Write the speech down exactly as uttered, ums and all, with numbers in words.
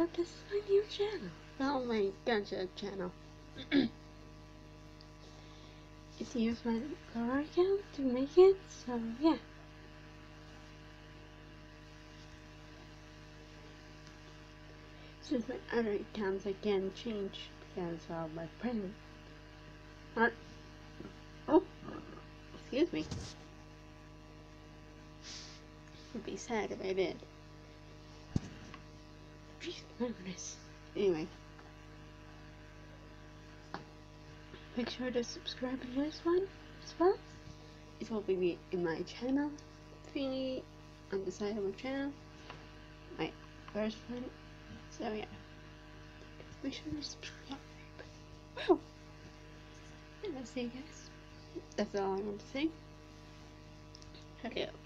So this is my new channel. Well, my Gacha Channel. It's used my Gacha account to make it, so yeah. Since my other accounts I can't change because of my pregnant. Not. Oh, excuse me. I'd be sad if I did. Jeez, my goodness. Anyway. Make sure to subscribe to this one as well. It will be in my channel thingy on the side of my channel. My first one. So yeah. Make sure to subscribe. Wow. And that's it, guys. That's all I want to say. Hello.